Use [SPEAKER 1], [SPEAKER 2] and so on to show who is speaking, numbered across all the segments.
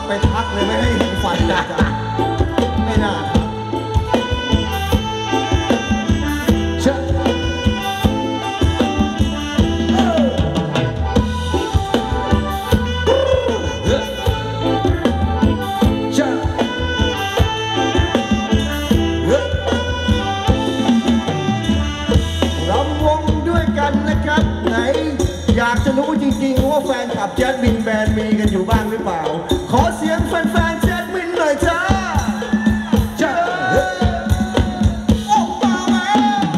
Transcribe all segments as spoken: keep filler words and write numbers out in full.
[SPEAKER 1] ไปทักเลยไม่ให้เห็นฟันเลยจ้ะไม่น่าอยากจะรู้จริงๆว่าแฟนคลับแจ๊ดมินแบนด์มีกันอยู่บ้างหรือเปล่าขอเสียงแฟนๆแจ๊ดมินหน่อยจ้าจ้าโอ้บ้าแม่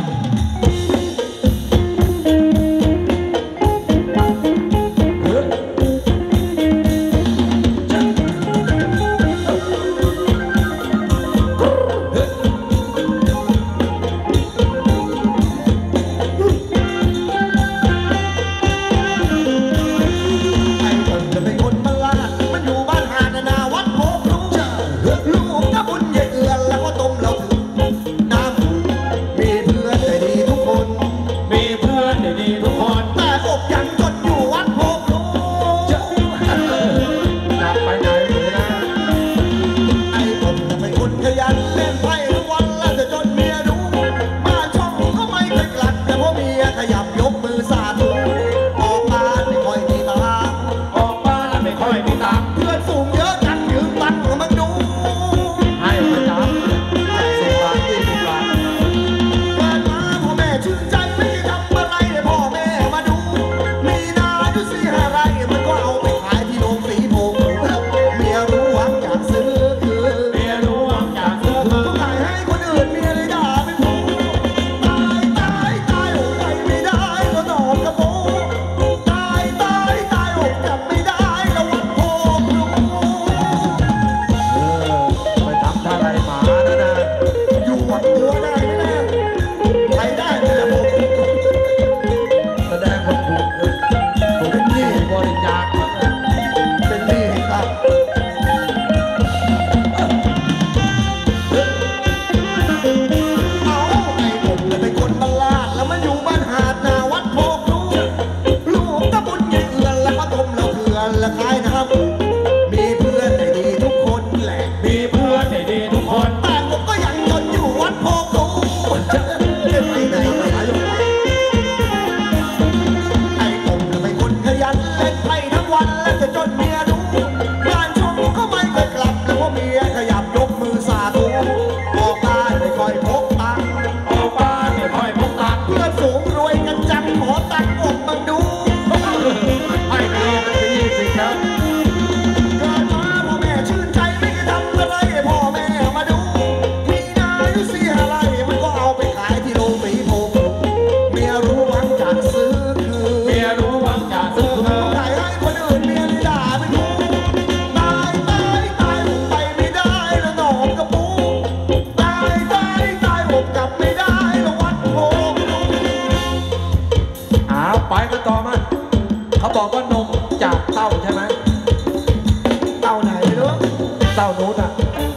[SPEAKER 1] บอกว่านมจากเต้าใช่ไหมเต้าไหนไม่รู้เต้านู้นอ่ะ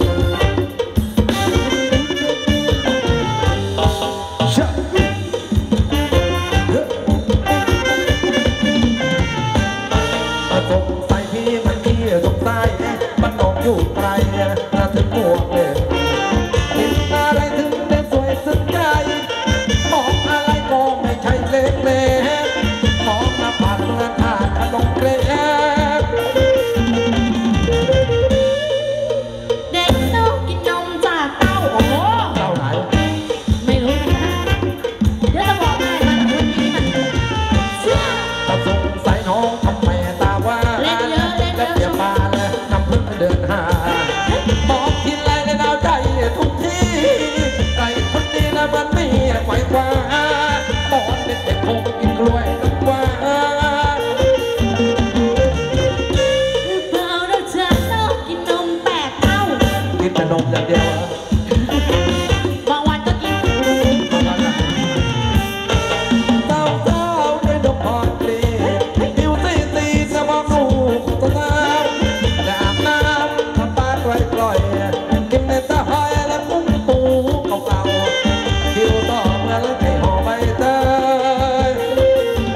[SPEAKER 1] สงสัยพี่มันพี่สงสัยมันนมอยู่ไกลนะถึงบวกเลยกินอะไรถึงได้สวยสุดใจมองอะไรก็ไม่ใช่เล็กเล็กมองหน้าผากเงินขาดขนมเกล็ด
[SPEAKER 2] เด็กน้องกินนมจากเต้าโอ้
[SPEAKER 1] เต้าไหน
[SPEAKER 2] ไม่รู้นะเดี๋ยวจะบอกให้มันวันนี้มันเชื่อ
[SPEAKER 1] แต่สงสัยน้องทำไมตาว่าเล่นเยอะเล่นเยอะเดี๋ยวมาเลยนำพึ่งเดินหามองทีไรในดาวใจทุกทีไก่คนนี้นะมันไม่ไหวกว่าตอนเด็กๆคงกินกล้วยกันว่า
[SPEAKER 2] เปล่าเราจะต้องกินนมแปดเต้า
[SPEAKER 1] กินแต่นมอย่างเดียว
[SPEAKER 2] บางวันก็กิน
[SPEAKER 1] เต้าเต้าด้วยดอกพรปลีผิวตีตีสมองลูกต้นน้ำและอาบน้ำทำปลาปล่อยปล่อยกินในตาหอยและปุ้งปูเก่าๆคิวต่อเมื่อแล้วไก่ห่อใบเตย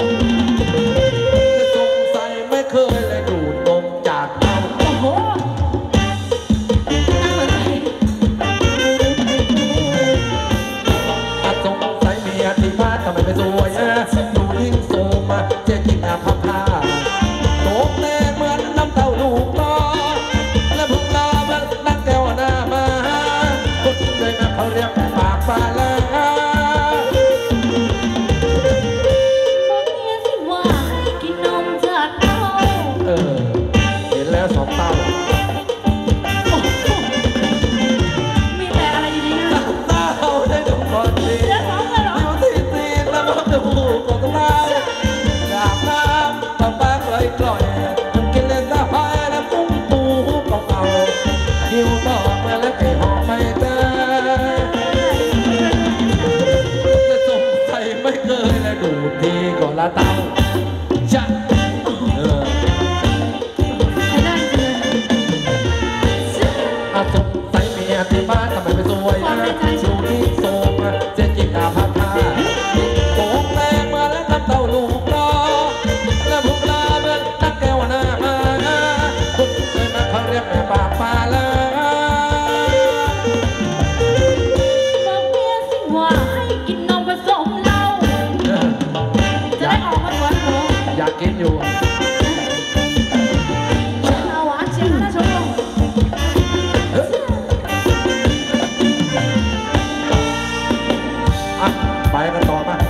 [SPEAKER 1] จะสงสัยไม่เคยเลยดูดนมจากเต้า
[SPEAKER 2] โอ้โหโอ้โหมีแต่อะไรดีๆนะ
[SPEAKER 1] เต้าได้ดูก่อนดี
[SPEAKER 2] เดี๋ยวท้องเลยเหรอ
[SPEAKER 1] อยู่ที่ตีนแล้วก็จะพูดกับตาอยากน้ำตาบ้าเลยกล่อยกินเล่นตาหายแล้วปุ้งปูเก่าๆหิวต่อมาแล้วไอ้หอมไม่ได้แต่สงสัยไม่เคยแล้วดูทีก่อนละเต้าจะเออ
[SPEAKER 2] ใช้ได้จริงเลย
[SPEAKER 1] อาสงสัยเมียที่บ้านทำไมไม่สวยนะชูที่โซมเจ๊จิกอาพัทธาโกงแรงมาแล้วทำเต้าลูกรอแล้วพวกลาเดินนักแก้วหน้ามาคุณเคยมาเขาเรียกแม่ปากปลาละ
[SPEAKER 2] บอกเมียสิว่าให้กินนมผสมเหล้าจะได้ออกมาหวานหัว
[SPEAKER 1] อยากกินอยู่
[SPEAKER 2] เอาหวานเชียวนะชม
[SPEAKER 1] อ่ะไปกันต่อมา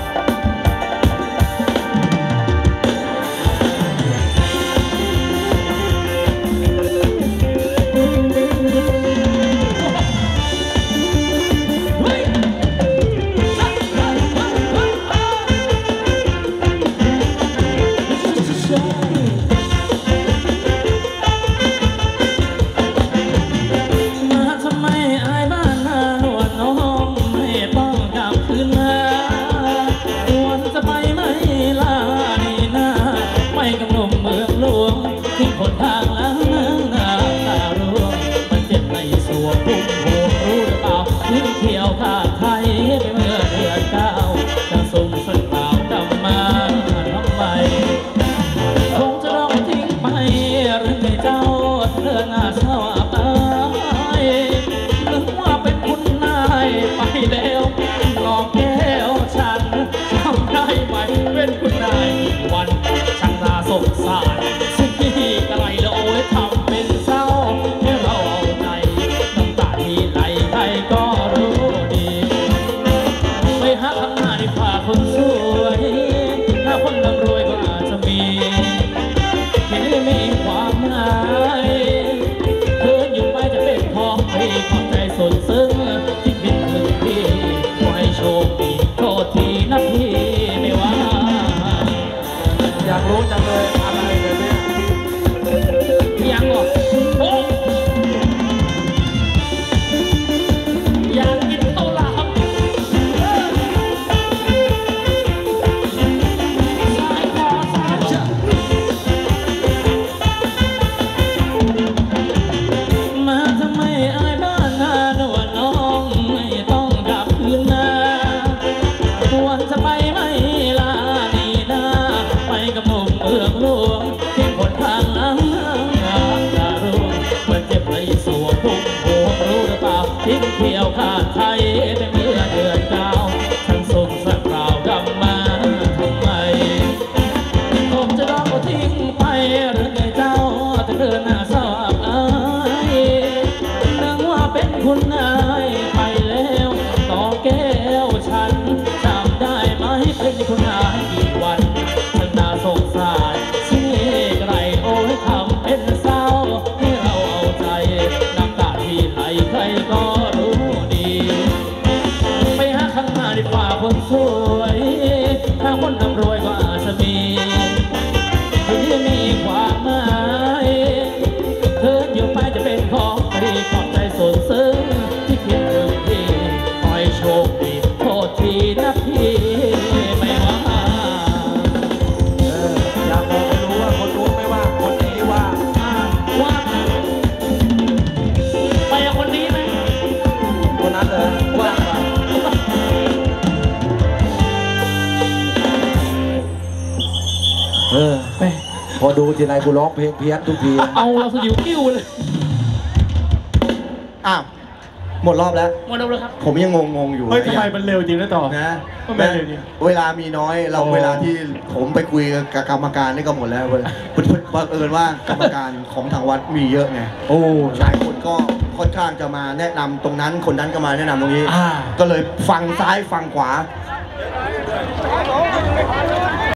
[SPEAKER 3] มาทำไมอายบ้านนาหนวดน้องไม่ต้องกลับคืนมาควรจะไปไหมล่ะนี่นาไปกับหนุ่มเมืองหลวงที่คนทางล้างน้ำนาตาร่วงมันเจ็บในสวงพุ่งโผล่รู้หรือเปล่าลิ้นเขียวขาดไทยไปเมื่อเดือนเก้าจะส่งสัญญาณกลับมาทำไม คงจะต้องทิ้งไปหรือไม่เจ้าเธอหน้าเศร้าอับอายนึกว่าเป็นคุณนายไปแล้วหลอกแก้วฉันทำได้ไหมเป็นคุณนายวันช่างน่าสงสารสิ่งที่กระไรแล้วโอ้ยทำเป็นเศร้าให้เราเอาใจน้ำตาที่ไหลใครก็รู้ดีไปหาข้างหน้าดีกว่าคนสวยถ้าคนร่ำรวยก็อาจจะมี ที่นี่มีความหมายเธออยู่ไปจะเป็นของพี่ขอบใจสุดซึ้งที่บินถึงพี่ขอให้โชคดีโทษทีนะพี่ไม่ว่า
[SPEAKER 1] อยากรู้จังเลยอะไรแบบเนี้ย
[SPEAKER 3] ยังเหรอโอ้อยากกินข้าวหลามสายคอสายจะ มาทำไมอายบ้านนาหนวดน้องไม่ต้องกลับคืนนาควรจะไปไหมล่ะนี่นาไปกับหนุ่มเมืองหลวงที่คนทางล้างน้ำงามตารุ่งเหมือนเจ็บในสวงพุ่งโผล่รู้หรือเปล่าทิ้งเที่ยวขาดไทยเป็นเมื่อเดือนเก้าฉันส่งสักคราวกลับมาทำไม ผมจะต้องเอาทิ้งไปหรือไงเจ้าจะเดินหน้าเศร้าอับอายนึกว่าเป็นคุณนายไปแล้วต่อแก้วฉันจำได้ไหมเป็นคุณนายกี่วันฉันน่าสงสารชี้ไกลโอ้ยทำเป็นเศร้าให้เราเอาใจน้ำตาที่ไหลใครก็รู้ดี ไปหาข้างหน้าดีกว่าคนสวยถ้าคนร่ำรวยก็อาจจะมี ที่มีความหมายเธออยู่ไปจะเป็นของพี่ขอบใจสนซึ้งที่คิดถึงพี่คอยโชคดีโทษทีนะพี่ไม่ว่า
[SPEAKER 1] เอออยากบอกให้รู้ว่าคนนู้นไม่ว่าคนนี้ว่า
[SPEAKER 3] ว่าไปกับคนนี้ไหม
[SPEAKER 1] คนนั้นเลยว่าเออ
[SPEAKER 3] ไป
[SPEAKER 1] พอดูทีไรกูร้องเพลงเพี้ยนทุกที
[SPEAKER 3] เอาเราสยิวกิ้วเลย
[SPEAKER 4] อ้าวหมดรอบแล้ว
[SPEAKER 3] หมดแล้วครับ
[SPEAKER 4] ผมยังงงๆอยู่
[SPEAKER 5] เฮ้ยทำไมมันเร็วจริงนะต่อ
[SPEAKER 4] นะ
[SPEAKER 5] ทำไมเร็วจริง
[SPEAKER 4] เวลามีน้อยเรา
[SPEAKER 5] อ๋อ
[SPEAKER 4] เวลาที่ผมไปคุยกับกรรมการนี่ก็หมดแล้วเว้ยบังเอิญว่ากรรมการของทางวัดมีเยอะไง
[SPEAKER 5] โอ้
[SPEAKER 4] หลายคนก็ค่อนข้างจะมาแนะนำตรงนั้นคนนั้นก็มาแนะนำตรงนี้
[SPEAKER 5] อ่า
[SPEAKER 4] ก็เลยฟังซ้ายฟังขวา